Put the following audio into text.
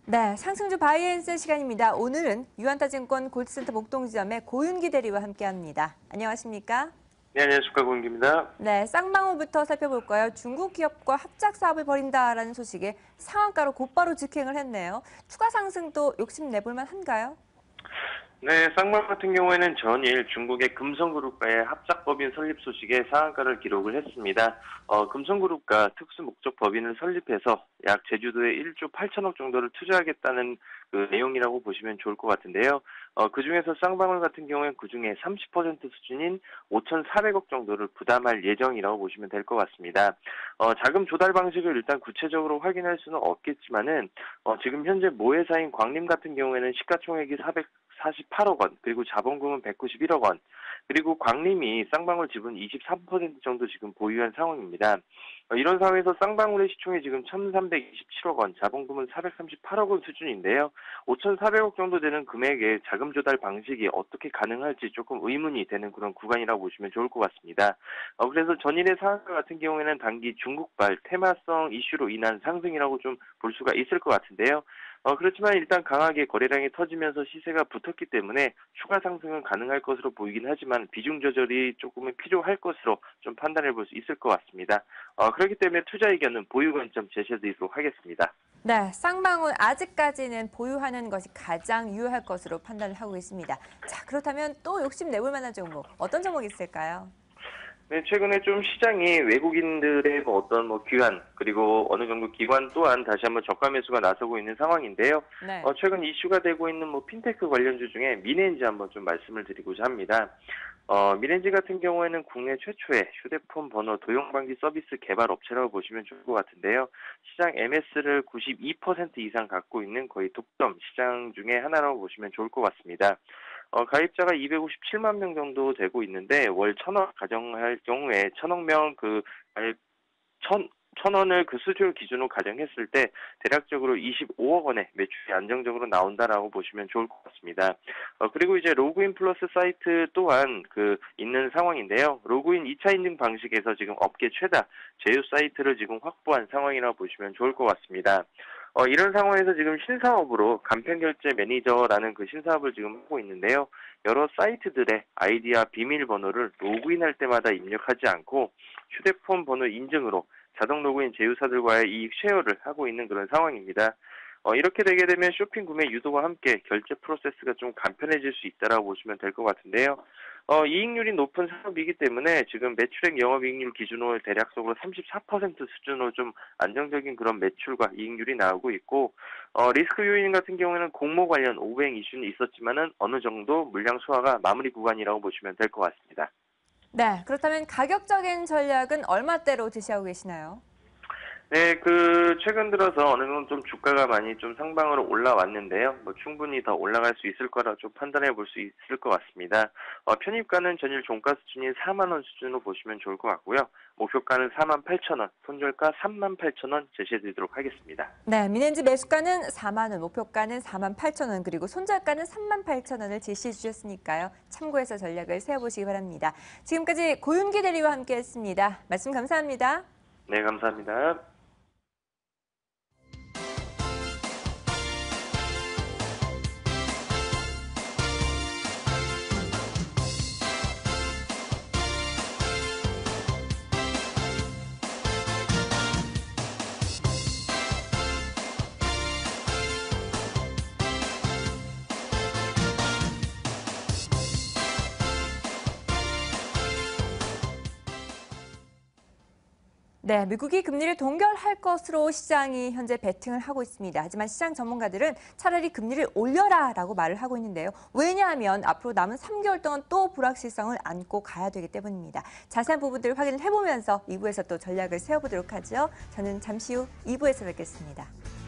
네, 상승주 바이앤셀 시간입니다. 오늘은 유한타증권 골드센터 목동지점의 고윤기 대리와 함께합니다. 안녕하십니까? 네, 안녕하십니까. 고은기입니다. 네, 쌍방울부터 살펴볼까요? 중국 기업과 합작 사업을 벌인다라는 소식에 상한가로 곧바로 직행을 했네요. 추가 상승도 욕심내볼 만한가요? 네, 쌍방 같은 경우에는 전일 중국의 금성그룹과의 합작법인 설립 소식에 상한가를 기록을 했습니다. 금성그룹과 특수목적법인을 설립해서 약 제주도에 1조 8천억 정도를 투자하겠다는 그 내용이라고 보시면 좋을 것 같은데요. 그중에서 쌍방울 같은 경우에는 그중에 30% 수준인 5,400억 정도를 부담할 예정이라고 보시면 될 것 같습니다. 자금 조달 방식을 일단 구체적으로 확인할 수는 없겠지만은 지금 현재 모회사인 광림 같은 경우에는 시가총액이 448억 원, 그리고 자본금은 191억 원, 그리고 광림이 쌍방울 지분 23% 정도 지금 보유한 상황입니다. 이런 상황에서 쌍방울의 시총이 지금 1,327억 원, 자본금은 438억 원 수준인데요. 5,400억 정도 되는 금액의 자금 조달 방식이 어떻게 가능할지 조금 의문이 되는 그런 구간이라고 보시면 좋을 것 같습니다. 그래서 전일의 상한가 같은 경우에는 단기 중국발 테마성 이슈로 인한 상승이라고 좀 볼 수가 있을 것 같은데요. 그렇지만 일단 강하게 거래량이 터지면서 시세가 붙었기 때문에 추가 상승은 가능할 것으로 보이긴 하지만 비중 조절이 조금은 필요할 것으로 좀 판단해 볼 수 있을 것 같습니다. 그렇기 때문에 투자 의견은 보유 관점 제시해드리도록 하겠습니다. 네, 쌍방울 아직까지는 보유하는 것이 가장 유효할 것으로 판단을 하고 있습니다. 자, 그렇다면 또 욕심내볼 만한 종목, 어떤 종목이 있을까요? 네, 최근에 좀 시장이 외국인들의 어떤 귀환, 그리고 어느 정도 기관 또한 다시 한번 저가 매수가 나서고 있는 상황인데요. 네. 최근 이슈가 되고 있는 핀테크 관련주 중에 미넨지 한번 좀 말씀을 드리고자 합니다. 미넨지 같은 경우에는 국내 최초의 휴대폰 번호 도용방지 서비스 개발 업체라고 보시면 좋을 것 같은데요. 시장 MS를 92% 이상 갖고 있는 거의 독점 시장 중에 하나라고 보시면 좋을 것 같습니다. 가입자가 257만 명 정도 되고 있는데 월 1,000원 가정할 경우에 1,000억 명 가입 1,000원을 그 수주를 기준으로 가정했을 때 대략적으로 25억 원의 매출이 안정적으로 나온다라고 보시면 좋을 것 같습니다. 그리고 이제 로그인 플러스 사이트 또한 있는 상황인데요. 로그인 2차 인증 방식에서 지금 업계 최다 제휴 사이트를 지금 확보한 상황이라고 보시면 좋을 것 같습니다. 이런 상황에서 지금 신사업으로 간편결제 매니저라는 그 신사업을 지금 하고 있는데요. 여러 사이트들의 아이디와 비밀번호를 로그인할 때마다 입력하지 않고 휴대폰 번호 인증으로 자동 로그인 제휴사들과의 이익 쉐어를 하고 있는 그런 상황입니다. 이렇게 되게 되면 쇼핑 구매 유도와 함께 결제 프로세스가 좀 간편해질 수 있다라고 보시면 될 것 같은데요. 이익률이 높은 산업이기 때문에 지금 매출액 영업이익률 기준으로 대략적으로 34% 수준으로 좀 안정적인 그런 매출과 이익률이 나오고 있고, 리스크 요인 같은 경우에는 공모 관련 오브행 이슈는 있었지만은 어느 정도 물량 소화가 마무리 구간이라고 보시면 될 것 같습니다. 네, 그렇다면 가격적인 전략은 얼마대로 제시하고 계시나요? 네, 최근 들어서 어느 정도 좀 주가가 많이 좀 상방으로 올라왔는데요. 충분히 더 올라갈 수 있을 거라 좀 판단해 볼 수 있을 것 같습니다. 편입가는 전일 종가 수준인 4만 원 수준으로 보시면 좋을 것 같고요. 목표가는 4만 8천 원, 손절가 3만 8천 원 제시해 드리도록 하겠습니다. 네, 미넨지 매수가는 4만 원, 목표가는 4만 8천 원, 그리고 손절가는 3만 8천 원을 제시해 주셨으니까요. 참고해서 전략을 세워보시기 바랍니다. 지금까지 고윤기 대리와 함께했습니다. 말씀 감사합니다. 네, 감사합니다. 네, 미국이 금리를 동결할 것으로 시장이 현재 베팅을 하고 있습니다. 하지만 시장 전문가들은 차라리 금리를 올려라라고 말을 하고 있는데요. 왜냐하면 앞으로 남은 3개월 동안 또 불확실성을 안고 가야 되기 때문입니다. 자세한 부분들을 확인을 해보면서 2부에서 또 전략을 세워보도록 하죠. 저는 잠시 후 2부에서 뵙겠습니다.